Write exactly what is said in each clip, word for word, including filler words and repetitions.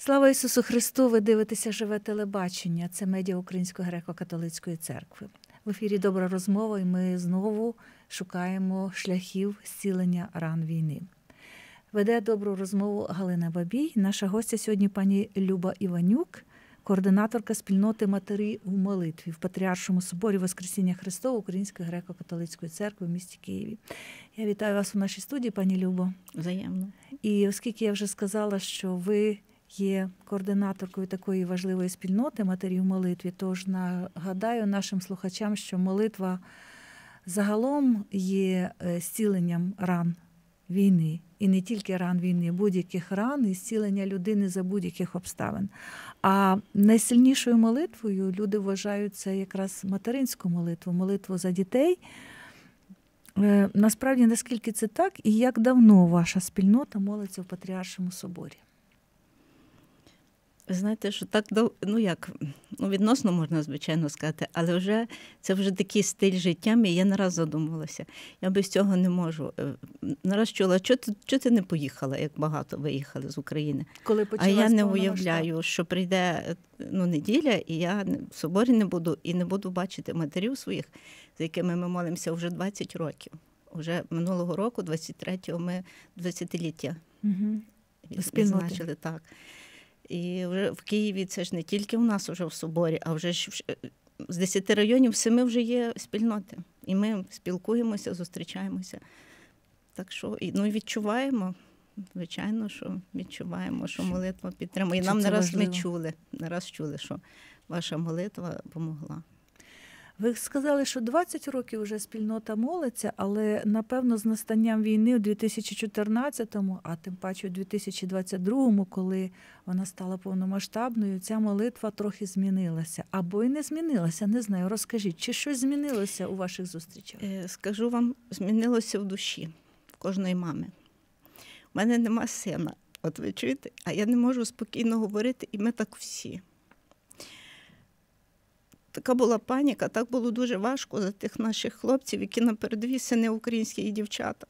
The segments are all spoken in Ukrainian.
Слава Ісусу Христу! Ви дивитеся «Живе телебачення». Це медіа Української греко-католицької церкви. В ефірі «Добра розмова» і ми знову шукаємо шляхів зцілення ран війни. Веде добру розмову Галина Бабій. Наша гостя сьогодні пані Люба Іванюк, координаторка спільноти «Матері в молитві» в Патріаршому соборі Воскресіння Христова Української греко-католицької церкви в місті Києві. Я вітаю вас у нашій студії, пані Любо. Взаємно. І оскільки я вже сказала, що ви є координаторкою такої важливої спільноти «Матері в молитві», тож нагадаю нашим слухачам, що молитва загалом є зціленням ран війни. І не тільки ран війни, будь-яких ран і зцілення людини за будь-яких обставин. А найсильнішою молитвою люди вважають це якраз материнську молитву, молитву за дітей. Насправді, наскільки це так і як давно ваша спільнота молиться в Патріаршому соборі? Ви знаєте, що так, ну як, ну відносно можна, звичайно, сказати, але вже це вже такий стиль життя мій, я не раз задумувалася. Я без цього не можу. Не раз чула, що ти, що ти не поїхала, як багато виїхали з України. Коли а я не уявляю, що прийде ну, неділя, і я в соборі не буду, і не буду бачити матерів своїх, за якими ми молимося вже двадцять років. Уже минулого року, двадцять третього, ми двадцятиліття угу. відзначили, так. І вже в Києві це ж не тільки у нас вже в соборі, а вже ж з десяти районів семи вже є спільноти. І ми спілкуємося, зустрічаємося. Так що, ну і відчуваємо, звичайно, що відчуваємо, що молитва підтримує. І нам не раз ми чули, не раз чули, що ваша молитва допомогла. Ви сказали, що двадцять років вже спільнота молиться, але, напевно, з настанням війни у дві тисячі чотирнадцятому, а тим паче у дві тисячі двадцять другому, коли вона стала повномасштабною, ця молитва трохи змінилася. Або і не змінилася, не знаю. Розкажіть, чи щось змінилося у ваших зустрічах? Скажу вам, змінилося в душі, в кожної мами. У мене нема сина, от ви чуєте, а я не можу спокійно говорити, і ми так всі. Така була паніка, так було дуже важко за тих наших хлопців, які на передовій, сини українські і дівчата.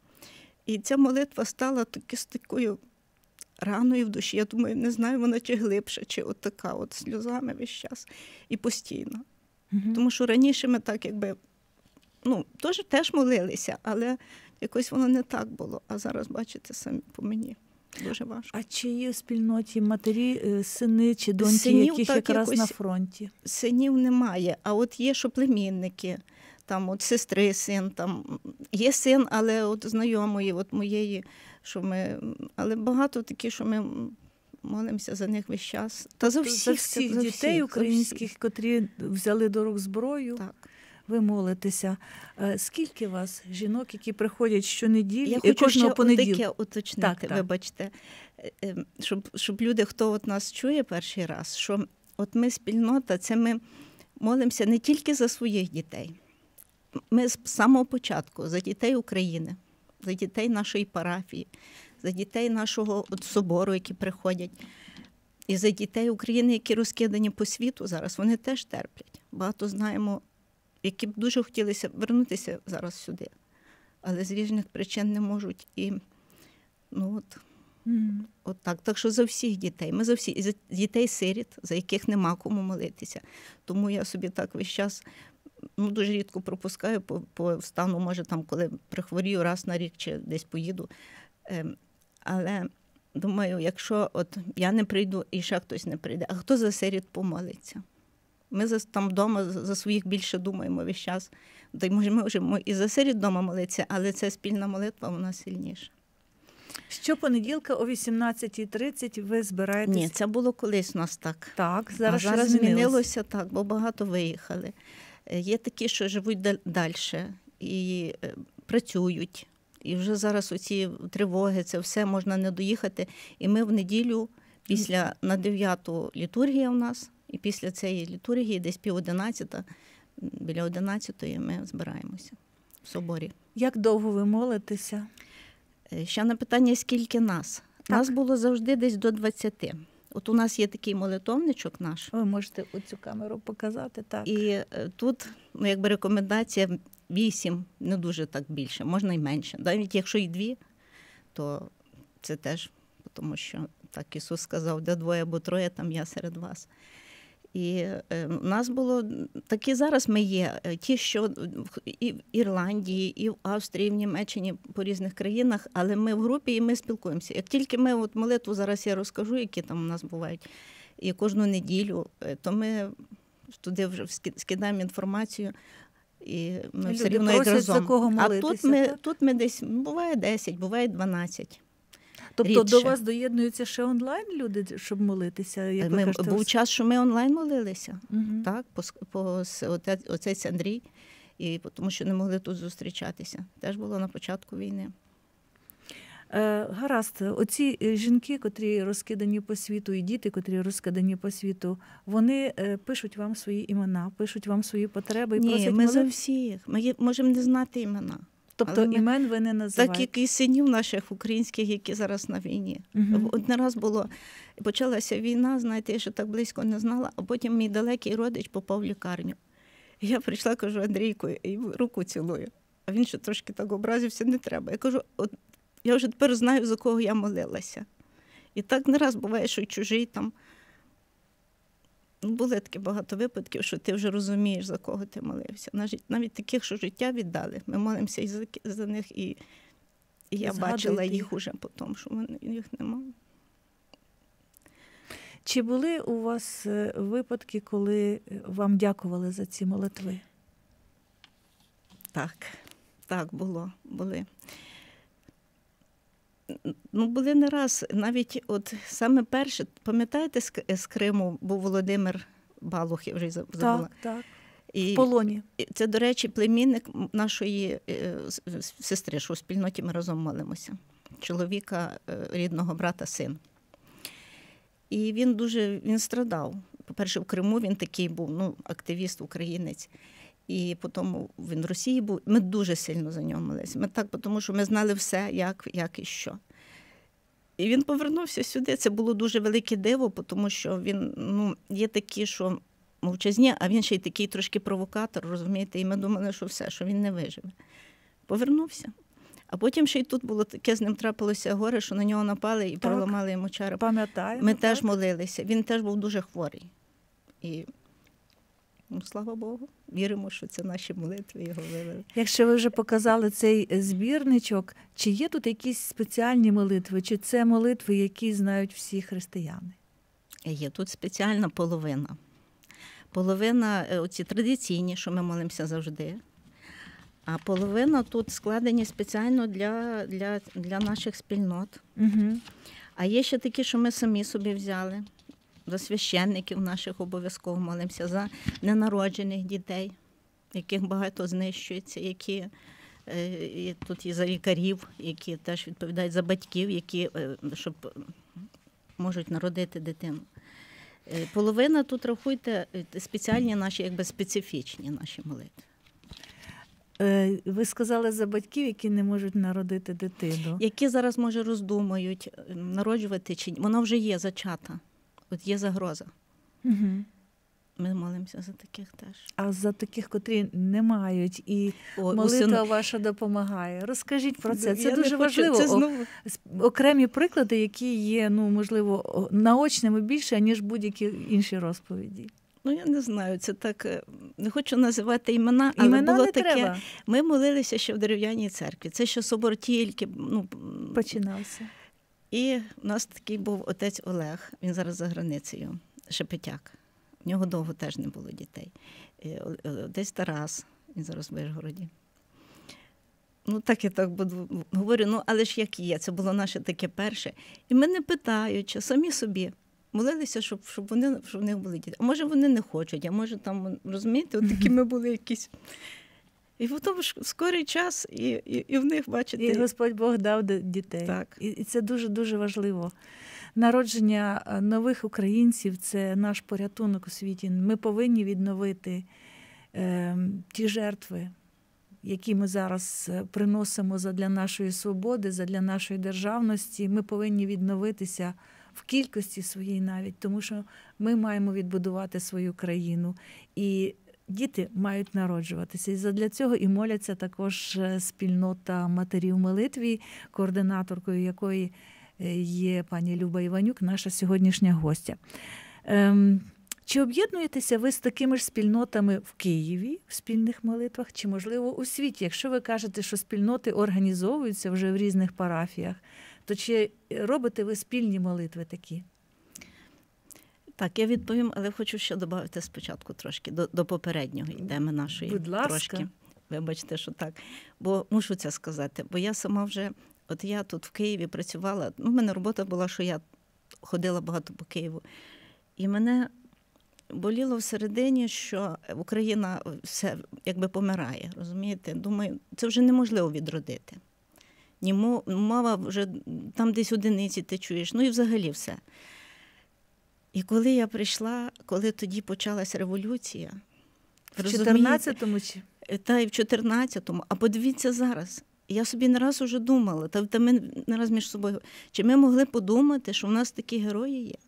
І ця молитва стала таки, з такою раною в душі. Я думаю, не знаю, вона чи глибша, чи от така, от сльозами весь час. І постійно. Угу. Тому що раніше ми так якби, ну, теж, теж молилися, але якось воно не так було. А зараз, бачите, самі по мені. Дуже важко. А чи є в спільноті матері, сини чи доньки, синів, яких так, якраз якось, на фронті? Синів немає, а от є, що племінники, там от сестри син, там є син, але от знайомої, от моєї, що ми, але багато такі, що ми молимося за них весь час. Та за всіх, за всіх за дітей всіх, українських, всіх. котрі взяли до рук зброю. Так. Ви молитеся. Скільки вас жінок, які приходять щонеділі, Я і хочу кожного ще понеділка? таке уточнити, так, так. вибачте, щоб, щоб люди, хто от нас чує перший раз, що от ми спільнота, це ми молимося не тільки за своїх дітей. Ми з самого початку за дітей України, за дітей нашої парафії, за дітей нашого от собору, які приходять, і за дітей України, які розкидані по світу зараз, вони теж терплять. Багато знаємо, які б дуже хотілося вернутися зараз сюди, але з різних причин не можуть. І, ну от, mm. от так. Так що за всіх дітей, ми за всіх, і за дітей-сиріт, за яких нема кому молитися. Тому я собі так весь час, ну дуже рідко пропускаю, по, по встану, може там, коли прихворію раз на рік чи десь поїду. Ем, але думаю, якщо от я не прийду і ще хтось не прийде, а хто за сиріт помолиться? Ми за, там вдома за своїх більше думаємо весь час. Ми можемо і за сиріт вдома молитися, але ця спільна молитва, вона сильніша. Щопонеділка о вісімнадцятій тридцять ви збираєтесь? Ні, це було колись у нас так. Так, зараз, а зараз змінилося. змінилося так, бо багато виїхали. Є такі, що живуть далі і працюють. І вже зараз оці тривоги, це все можна не доїхати. І ми в неділю, після на дев'яту літургія у нас, і після цієї літургії, десь пів одинадцята, біля одинадцятої ми збираємося в соборі. Як довго ви молитеся? Ще на питання, скільки нас? Так. Нас було завжди десь до двадцяти. От у нас є такий молитовничок наш. Ви можете оцю камеру показати, так. І тут, ну, якби рекомендація вісім, не дуже так більше, можна і менше. Навіть якщо і дві, то це теж тому що так Ісус сказав, де двоє або троє, там я серед вас. І е, у нас було, такі зараз ми є, ті, що і в Ірландії, і в Австрії, і в Німеччині, по різних країнах, але ми в групі і ми спілкуємося. Як тільки ми от молитву, зараз я розкажу, які там у нас бувають, і кожну неділю, то ми туди вже скидаємо інформацію, і ми все рівно як разом. За кого молитися, а тут ми, тут ми десь, буває десять, буває дванадцять. Тобто рідше. До вас доєднуються ще онлайн люди, щоб молитися? Як ми, ви кажете, був час, що ми онлайн молилися. Угу. Так, по, по, отець, отець Андрій, і, тому що не могли тут зустрічатися. Теж було на початку війни. Е, гаразд, оці жінки, котрі розкидані по світу, і діти, котрі розкидані по світу, вони е, пишуть вам свої імена, пишуть вам свої потреби і Ні, просять ми молитися? за всіх. Ми є, можемо не знати імена. Тобто ми, імен ви не називаєте? Так, як і синів наших українських, які зараз на війні. Угу. Один раз було, почалася війна, знаєте, я ще так близько не знала, а потім мій далекий родич попав в лікарню. І я прийшла, кажу, Андрійку, і руку цілую. А він ще трошки так образився, не треба. Я кажу, от я вже тепер знаю, за кого я молилася. І так не раз буває, що чужий там. Були такі багато випадків, що ти вже розумієш, за кого ти молився. Навіть, навіть таких, що життя віддали. Ми молимося і за, за них, і, і я Згадуєте бачила їх їх уже потім, що вони, їх немає. Чи були у вас випадки, коли вам дякували за ці молитви? Так, так, було, були. Ну, були не раз. Навіть от саме перше, пам'ятаєте, з Криму був Володимир Балух, я вже забула. Так, так. І в полоні. Це, до речі, племінник нашої сестри, що у спільноті ми разом молимося. Чоловіка, рідного брата, син. І він дуже, він страдав. По-перше, в Криму він такий був, ну, активіст, українець. І потім він в Росії був. Ми дуже сильно за нього молилися. Ми так, тому що ми знали все, як, як і що. І він повернувся сюди. Це було дуже велике диво, тому що він, ну, є такі, що мовчазні, а він ще й такий трошки провокатор, розумієте? І ми думали, що все, що він не виживе. Повернувся. А потім ще й тут було таке, з ним трапилося горе, що на нього напали і так, проламали йому череп. Пам'ятаємо. Ми так. теж молилися. Він теж був дуже хворий. І, ну, слава Богу, віримо, що це наші молитви його вивели. Якщо ви вже показали цей збірничок, чи є тут якісь спеціальні молитви, чи це молитви, які знають всі християни? Є тут спеціальна половина. Половина, оці традиційні, що ми молимося завжди, а половина тут складені спеціально для, для, для наших спільнот. Угу. А є ще такі, що ми самі собі взяли. За священників наших обов'язково молимося, за ненароджених дітей, яких багато знищується, які е, тут і за лікарів, які теж відповідають за батьків, які е, щоб можуть народити дитину. Е, половина тут, рахуйте, спеціальні наші, якби специфічні наші молитви. Е, ви сказали за батьків, які не можуть народити дитину. Які зараз, може, роздумують, народжувати чи ні. Вона вже є зачата. От є загроза. Угу. Ми молимося за таких теж. А за таких, котрі не мають, і О, молитва усин... ваша допомагає. Розкажіть про це. Це Я дуже важливо. Це знову... Окремі приклади, які є, ну, можливо, наочними більше, ніж будь-які інші розповіді. Ну, я не знаю, це так, не хочу називати імена, але імена було не таке. Треба. Ми молилися ще в дерев'яній церкві. Це ще собор тільки, ну, починався. І у нас такий був отець Олег, він зараз за границею, Шепетяк. В нього довго теж не було дітей. Отець Тарас, він зараз в Вишгороді. Ну, так я так буду говорю, ну, але ж як є, це було наше таке перше. І мене питають, самі собі молилися, щоб, щоб, вони, щоб в них були діти. А може вони не хочуть, а може там, розумієте, от такі ми були якісь. І потім в скорий час, і, і, і в них, бачите... І Господь Бог дав дітей. Так. І, і це дуже-дуже важливо. Народження нових українців – це наш порятунок у світі. Ми повинні відновити е, ті жертви, які ми зараз приносимо задля нашої свободи, задля нашої державності. Ми повинні відновитися в кількості своїй навіть, тому що ми маємо відбудувати свою країну. І діти мають народжуватися. І задля цього і моляться також спільнота матерів в молитві, координаторкою якої є пані Люба Іванюк, наша сьогоднішня гостя. Ем, Чи об'єднуєтеся ви з такими ж спільнотами в Києві в спільних молитвах, чи, можливо, у світі? Якщо ви кажете, що спільноти організовуються вже в різних парафіях, то чи робите ви спільні молитви такі? Так, я відповім, але хочу ще додати спочатку трошки до, до попереднього теми нашої. Будь ласка. Трошки. Вибачте, що так. Бо мушу це сказати. Бо я сама вже, от я тут в Києві працювала, ну, в мене робота була, що я ходила багато по Києву. І мене боліло всередині, що Україна все якби помирає, розумієте? Думаю, це вже неможливо відродити. Ні, мова вже там десь одиниці ти чуєш, ну і взагалі все. І коли я прийшла, коли тоді почалася революція, в чотирнадцятому чи? Та й в чотирнадцятому, а подивіться зараз. Я собі не раз уже думала, та, та ми не раз між собою, чи ми могли подумати, що в нас такі герої є?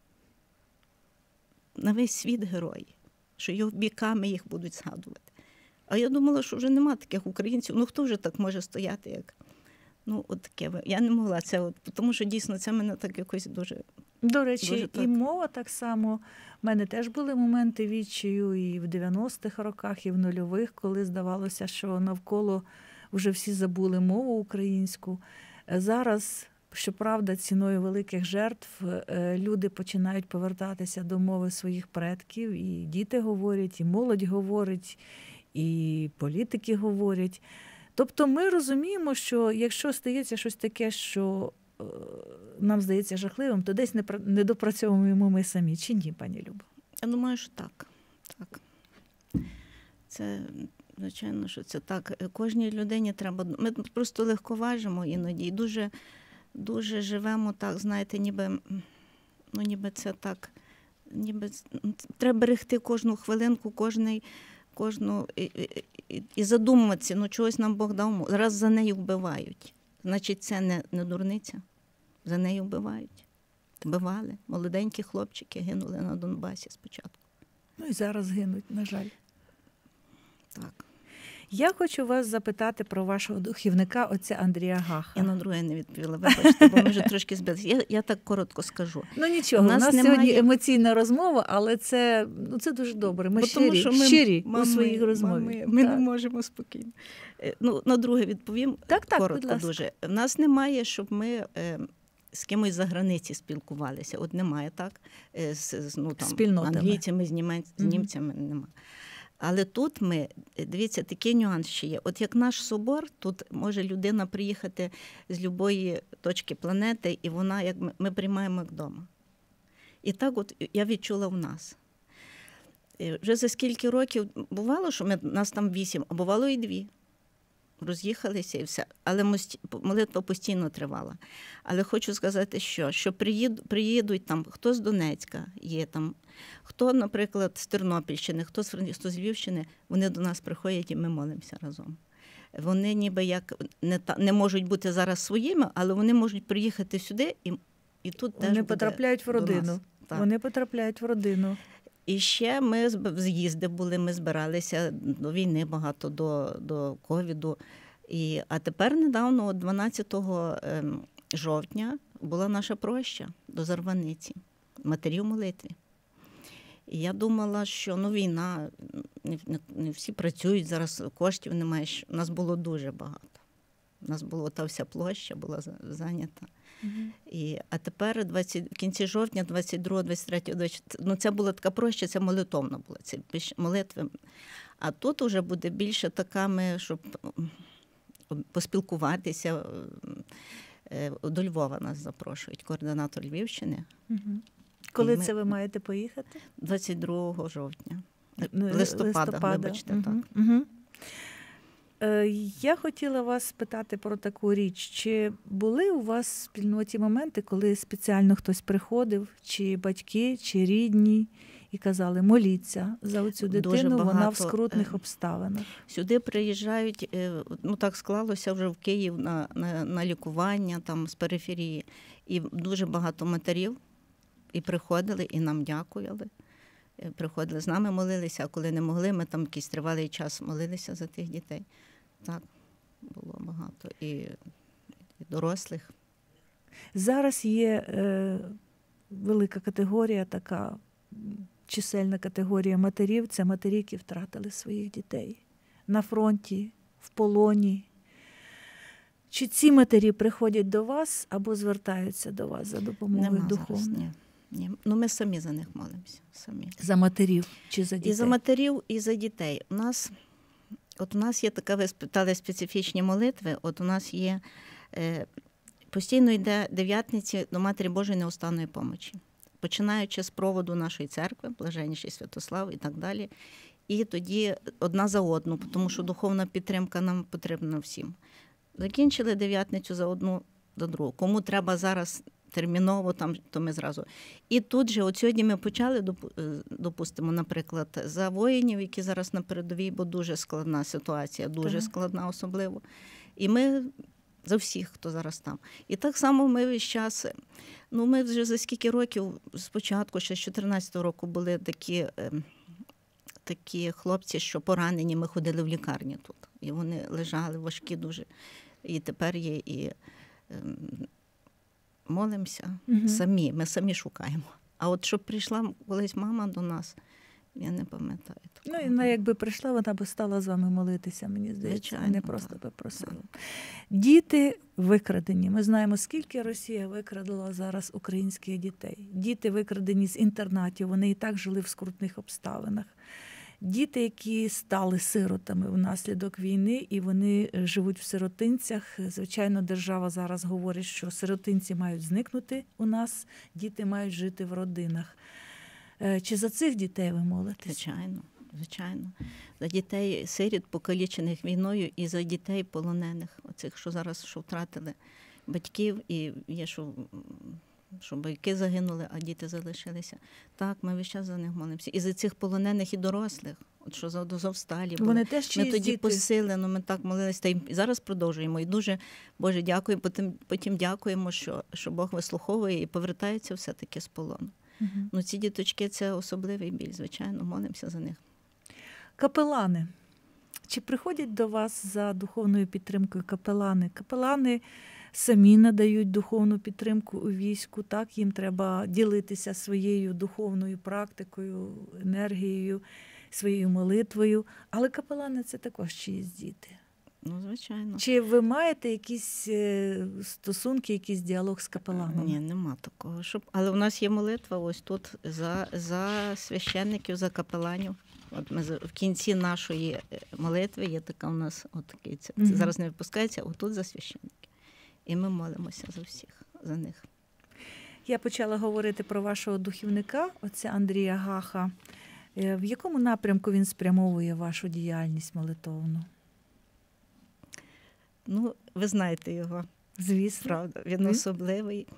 На весь світ герої, що його віками їх будуть згадувати. А я думала, що вже нема таких українців. Ну хто вже так може стояти, як... Ну, от таке. Я не могла це, от, тому що дійсно це мене так якось дуже... До речі, дуже і так. мова так само. У мене теж були моменти відчаю і в дев'яностих роках, і в нульових, коли здавалося, що навколо вже всі забули мову українську. Зараз, щоправда, ціною великих жертв люди починають повертатися до мови своїх предків, і діти говорять, і молодь говорить, і політики говорять. Тобто ми розуміємо, що якщо стається щось таке, що нам здається жахливим, то десь не допрацьовуємо ми самі. Чи ні, пані Любо? Я думаю, що так. так. Це, звичайно, що це так. Кожній людині треба... Ми просто легковажимо іноді і дуже, дуже живемо так, знаєте, ніби, ну, ніби це так, ніби треба берегти кожну хвилинку, кожний, кожну... І, і, і задумуватися, ну, чогось нам Бог дав, раз за нею вбивають. Значить, це не, не дурниця. За нею вбивають. Вбивали. Молоденькі хлопчики гинули на Донбасі спочатку. Ну і зараз гинуть, на жаль. Так. Я хочу вас запитати про вашого духівника, отця Андрія Гаха. Я на друге не відповіла, вибачте, бо ми вже трошки збилися. Я, я так коротко скажу. Ну нічого, у нас, у нас немає... сьогодні емоційна розмова, але це, ну, це дуже добре. Ми, щирі, тому, що ми щирі мами, у своїх розмовах. Ми, ми не можемо спокійно. Ну, на друге відповім так, так, коротко дуже. У нас немає, щоб ми... з кимось за границі спілкувалися. От немає, так? З, ну, там, англійцями, з, німець, з німцями mm-hmm. немає. Але тут ми, дивіться, такий нюанс ще є. От як наш собор, тут може людина приїхати з будь-якої точки планети, і вона, як ми, ми приймаємо як вдома. І так от я відчула в нас. Вже за скільки років бувало, що ми, нас там вісім, а бувало і дві. Роз'їхалися і все. Але молитва постійно тривала. Але хочу сказати, що, що приїд, приїдуть там, хто з Донецька є там, хто, наприклад, з Тернопільщини, хто з, хто з Львівщини, вони до нас приходять і ми молимося разом. Вони ніби як не, та, не можуть бути зараз своїми, але вони можуть приїхати сюди і, і тут вони теж потрапляють в родину. Вони потрапляють в родину. І ще ми з'їзди були, ми збиралися до війни багато, до, до ковіду. І, а тепер недавно, дванадцятого жовтня, була наша проща до Зарваниці, матерів молитві. І я думала, що ну, війна, не, не, не всі працюють, зараз коштів немає. У нас було дуже багато. У нас була та вся площа була зайнята. Mm-hmm. І, а тепер двадцять, в кінці жовтня, двадцять другого, двадцять третього, двадцять, ну це була така проща, це молитовна була, це молитви. А тут вже буде більше така, щоб поспілкуватися. До Львова нас запрошують, координатор Львівщини. Mm-hmm. Коли ми, це ви маєте поїхати? двадцять другого жовтня. Листопада, листопада. Вибачте, угу. так. Угу. Я хотіла вас спитати про таку річ. Чи були у вас в спільноті моменти, коли спеціально хтось приходив, чи батьки, чи рідні, і казали, моліться за оцю дитину, вона в скрутних обставинах? Сюди приїжджають, ну так склалося вже в Київ на, на, на лікування там з периферії. І дуже багато матерів і приходили, і нам дякували. Приходили з нами, молилися, а коли не могли, ми там якийсь тривалий час молилися за тих дітей. Так, було багато. І, і дорослих. Зараз є е, велика категорія, така чисельна категорія матерів. Це матері, які втратили своїх дітей на фронті, в полоні. Чи ці матері приходять до вас або звертаються до вас за допомогою Нема духовною? зараз, ні. Ні. Ну, ми самі за них молимося. Самі. За матерів чи за дітей? І за матерів, і за дітей. У нас, от у нас є така, ви спитали, специфічні молитви. От у нас є, е, постійно йде дев'ятниці до Матері Божої неустанної помочі. Починаючи з проводу нашої церкви, Блаженніший Святослав і так далі. І тоді одна за одну, тому що духовна підтримка нам потрібна всім. Закінчили дев'ятницю за одну до другу. Кому треба зараз терміново, там, то ми зразу. І тут же, от сьогодні ми почали, допустимо, наприклад, за воїнів, які зараз на передовій, бо дуже складна ситуація, дуже так. складна особливо. І ми за всіх, хто зараз там. І так само ми весь час, ну ми вже за скільки років, спочатку, ще з чотирнадцятого року були такі, такі хлопці, що поранені, ми ходили в лікарні тут. І вони лежали важкі дуже. І тепер є і молимося угу. самі, ми самі шукаємо. А от щоб прийшла колись мама до нас, я не пам'ятаю. Ну, і вона якби прийшла, вона би стала з вами молитися, мені здається, Звичайно, не просто так. би просила. Так. Діти викрадені. Ми знаємо, скільки Росія викрадала зараз українських дітей. Діти викрадені з інтернатів, вони і так жили в скрутних обставинах. Діти, які стали сиротами внаслідок війни, і вони живуть в сиротинцях. Звичайно, держава зараз говорить, що сиротинці мають зникнути у нас, діти мають жити в родинах. Чи за цих дітей ви молитесь? Звичайно, звичайно. За дітей сиріт, покалічених війною, і за дітей полонених, оцих, що зараз що втратили батьків, і є, що, що батьки загинули, а діти залишилися. Так, ми весь час за них молимося. І за цих полонених і дорослих, от що за Азовсталі були. Вони теж ми тоді діти? посилено, ми так молилися, та й зараз продовжуємо. І дуже, Боже, дякую, потім, потім дякуємо, що, що Бог вислуховує і повертається все-таки з полону. Угу. Ну, ці діточки – це особливий біль, звичайно, молимося за них. Капелани. Чи приходять до вас за духовною підтримкою капелани? Капелани самі надають духовну підтримку у війську, так? Їм треба ділитися своєю духовною практикою, енергією, своєю молитвою. Але капелани – це також чиїсь діти. Ну, звичайно. Чи ви маєте якісь стосунки, якийсь діалог з капеланами? Ні, нема такого. Щоб... Але у нас є молитва ось тут за, за священників, за капеланів. От ми в кінці нашої молитви є така у нас, от такий, це, mm-hmm. це зараз не випускається, отут за священників. І ми молимося за всіх, за них. Я почала говорити про вашого духівника, отця Андрія Гаха. В якому напрямку він спрямовує вашу діяльність молитовну? Ну, ви знаєте його. Звісно. Правда, він mm-hmm. особливий.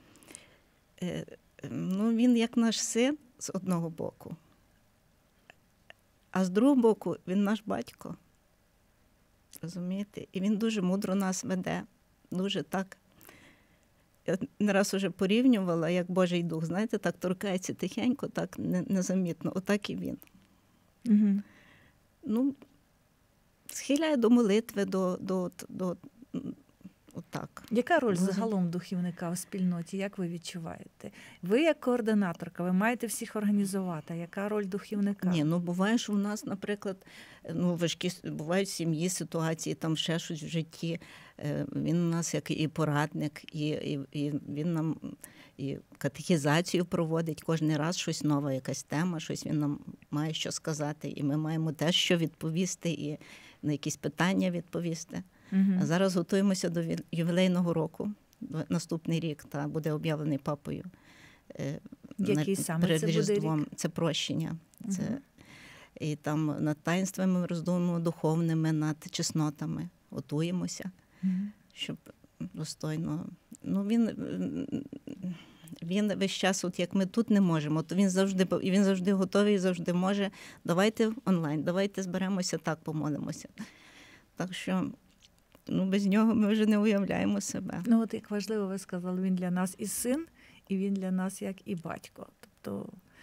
Ну, він як наш син з одного боку. А з другого боку, він наш батько. Розумієте? І він дуже мудро нас веде. Дуже так. Я не раз уже порівнювала, як Божий Дух, знаєте, так торкається тихенько, так незамітно. Отак і він. Угу. Ну, схиляє до молитви, до, до, до, отак. Яка роль загалом духівника в спільноті? Як ви відчуваєте? Ви як координаторка, ви маєте всіх організувати. Яка роль духівника? Ні, ну буває, що в нас, наприклад, ну важкі бувають в сім'ї ситуації, там ще щось в житті. Він у нас як і порадник, і, і, і він нам і катехізацію проводить кожен раз, щось нове, якась тема, щось він нам має що сказати, і ми маємо теж що відповісти, і на якісь питання відповісти. Угу. А зараз готуємося до ювілейного року, наступний рік, та буде об'явлений папою. Який на, саме перед це Різдвом. буде рік? Це прощення. Угу. Це, і там над таїнствами роздумуємо духовними, над чеснотами готуємося, угу. щоб достойно. Ну, він, він весь час, от як ми тут не можемо, то він завжди, він завжди готовий, завжди може. Давайте онлайн, давайте зберемося так, помолимося. Так що, ну, без нього ми вже не уявляємо себе. Ну, от як важливо ви сказали, він для нас і син, і він для нас як і батько. Тобто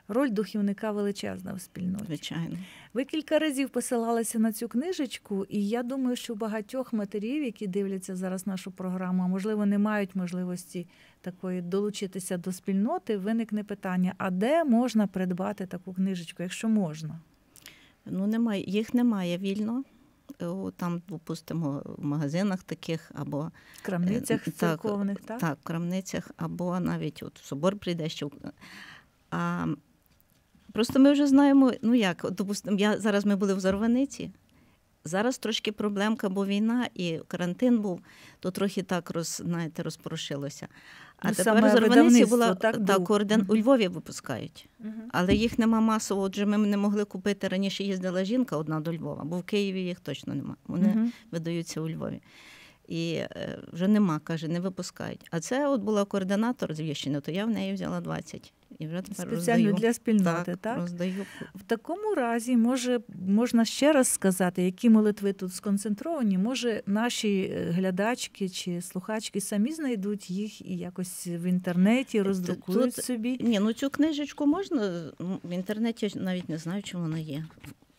Роль духівника величезна в спільноті. Звичайно. Ви кілька разів посилалися на цю книжечку, і я думаю, що у багатьох матерів, які дивляться зараз нашу програму, а можливо не мають можливості такої долучитися до спільноти, виникне питання, а де можна придбати таку книжечку, якщо можна? Ну, немає, їх немає вільно. Там, допустимо, в магазинах таких, або в крамницях так, церковних, так? Так, в крамницях, або навіть от в собор прийде, що... А, просто ми вже знаємо, ну як, допустимо, я, зараз ми були в Зарваниці, зараз трошки проблемка, бо війна і карантин був, то трохи так роз, знаєте, розпорошилося. А ну, тепер в Зарваниці була, так, так, орден угу. у Львові випускають, угу. але їх нема масово, отже ми не могли купити, раніше їздила жінка одна до Львова, бо в Києві їх точно нема, вони угу. видаються у Львові. І е, вже нема, каже, не випускають. А це от була координатор з Віщини, то я в неї взяла двадцять. І вже тепер спеціально роздаю. Для спільноти, так? Так, роздаю. В такому разі, може, можна ще раз сказати, які молитви тут сконцентровані, може наші глядачки чи слухачки самі знайдуть їх і якось в інтернеті роздрукують тут, собі? Ні, ну цю книжечку можна, в інтернеті навіть не знаю, чи вона є.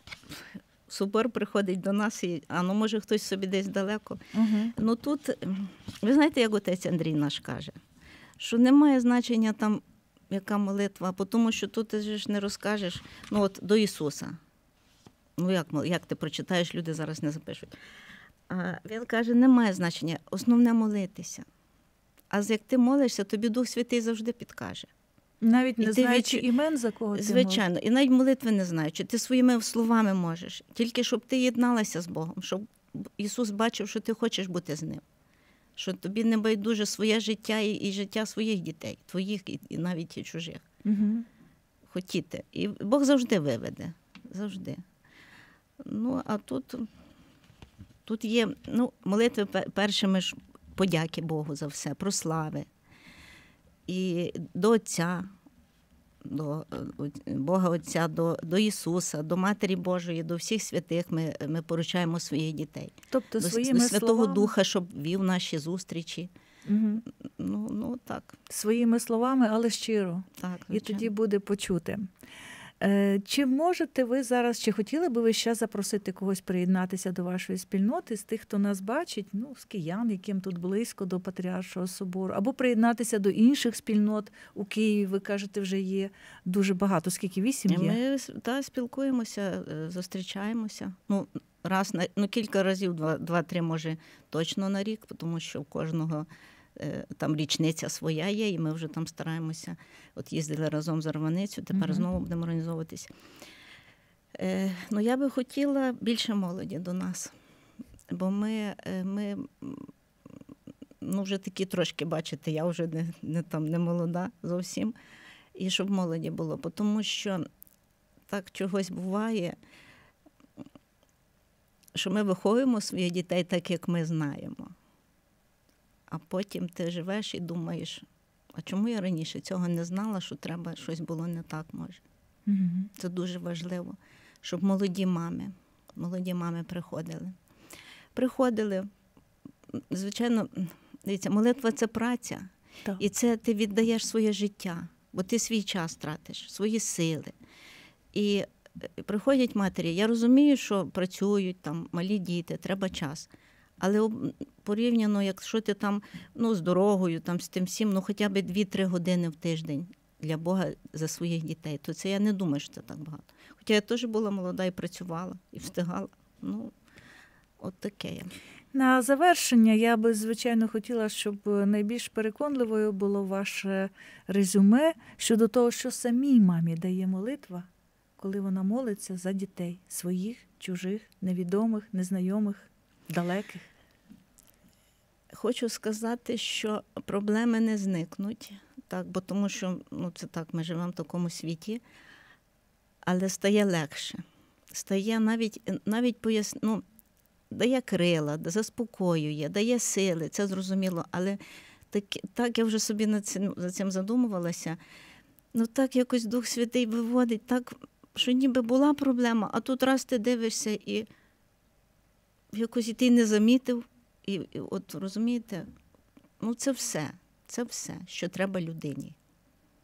Собор приходить до нас, і, а ну може хтось собі десь далеко. Угу. Ну тут, ви знаєте, як отець Андрій наш каже, що немає значення там, яка молитва, тому що тут ти ж не розкажеш, ну от до Ісуса. Ну як, як ти прочитаєш, люди зараз не запишуть. А він каже, немає значення, основне молитися. А як ти молишся, тобі Дух Святий завжди підкаже. Навіть не і знаючи від... імен, за кого ти Звичайно, можеш. І навіть молитви не знаючи, ти своїми словами можеш. Тільки щоб ти єдналася з Богом, щоб Ісус бачив, що ти хочеш бути з Ним. Що тобі не байдуже своє життя і, і життя своїх дітей, твоїх і, і навіть і чужих. Угу. Хотіти. І Бог завжди виведе. Завжди. Ну, а тут, тут є, ну, молитви першими ж подяки Богу за все, прослави. І до Отця, до Бога Отця, до, до Ісуса, до Матері Божої, до всіх святих ми, ми поручаємо своїх дітей. Тобто до, своїми до Святого словами... Духа, щоб вів наші зустрічі. Угу. Ну, ну, так. Своїми словами, але щиро. Так, і тоді буде почути. Чи можете ви зараз, чи хотіли би ви ще запросити когось приєднатися до вашої спільноти з тих, хто нас бачить, ну, з киян, яким тут близько до Патріаршого собору, або приєднатися до інших спільнот у Києві, ви кажете, вже є дуже багато, скільки, вісім є? Ми та, спілкуємося, зустрічаємося. Ну, раз на, ну, кілька разів, два-три, може, точно на рік, тому що у кожного там річниця своя є, і ми вже там стараємося. От їздили разом з Зарваницю, тепер uh-huh. знову будемо організовуватись. Е, ну, я би хотіла більше молоді до нас, бо ми, ми ну, вже такі трошки, бачите, я вже не, не, там, не молода зовсім, і щоб молоді було, тому що так чогось буває, що ми виховуємо своїх дітей так, як ми знаємо. А потім ти живеш і думаєш, а чому я раніше цього не знала, що треба, щось було не так, може. Mm-hmm. Це дуже важливо, щоб молоді мами, молоді мами приходили. Приходили, звичайно, дивіться, молитва – це праця. Так. І це ти віддаєш своє життя, бо ти свій час тратиш, свої сили. І приходять матері, я розумію, що працюють там малі діти, треба час. Але порівняно, якщо ти там, ну, з дорогою, там, з тим всім, ну, хоча б дві-три години в тиждень для Бога за своїх дітей, то це я не думаю, що це так багато. Хоча я теж була молода і працювала, і встигала. Ну, от таке я. На завершення я би, звичайно, хотіла, щоб найбільш переконливою було ваше резюме щодо того, що самій мамі дає молитва, коли вона молиться за дітей своїх, чужих, невідомих, незнайомих, далеких. Хочу сказати, що проблеми не зникнуть, так, бо тому що, ну, це так, ми живемо в такому світі, але стає легше. Стає навіть, навіть пояс... ну, дає крила, заспокоює, дає сили, це зрозуміло, але так, так я вже собі над цим, за цим задумувалася, ну так якось Дух Святий виводить, так, що ніби була проблема, а тут раз ти дивишся і якось і ти не замітив, і, і от розумієте, ну це все, це все, що треба людині.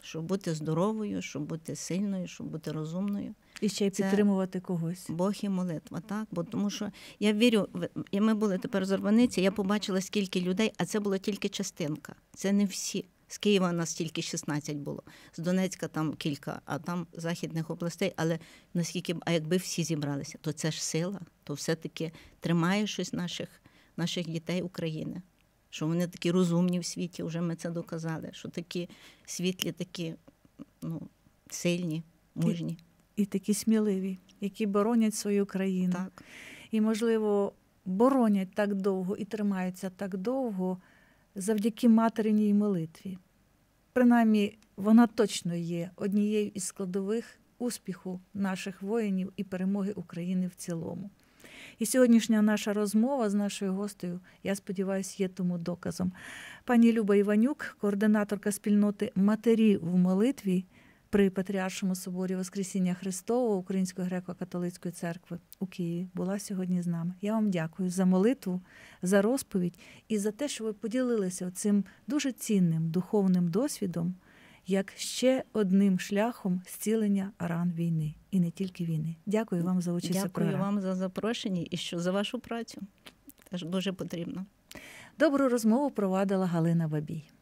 щоб бути здоровою, щоб бути сильною, щоб бути розумною. І ще й Це підтримувати когось. Бог і молитва, так? Бо тому що я вірю, в- і ми були тепер з Орваниці, я побачила, скільки людей, а це була тільки частинка. Це не всі. З Києва нас тільки шістнадцять було, з Донецька там кілька, а там західних областей. Але наскільки, а якби всі зібралися, то це ж сила, то все-таки тримає щось наших, наших дітей України. Що вони такі розумні в світі, вже ми це доказали, що такі світлі, такі ну, сильні, мужні. І такі сміливі, які боронять свою країну. Так. І, можливо, боронять так довго і тримаються так довго завдяки материній молитві. Принаймні, вона точно є однією із складових успіху наших воїнів і перемоги України в цілому. І сьогоднішня наша розмова з нашою гостею, я сподіваюся, є тому доказом. Пані Люба Іванюк, координаторка спільноти «Матері в молитві» при Патріаршому соборі Воскресіння Христового Української греко-католицької церкви у Києві, була сьогодні з нами. Я вам дякую за молитву, за розповідь і за те, що ви поділилися цим дуже цінним духовним досвідом, як ще одним шляхом зцілення ран війни. І не тільки війни. Дякую вам за участь у Дякую програмі. вам за запрошення і що за вашу працю. Теж дуже потрібно. Добру розмову провадила Галина Бабій.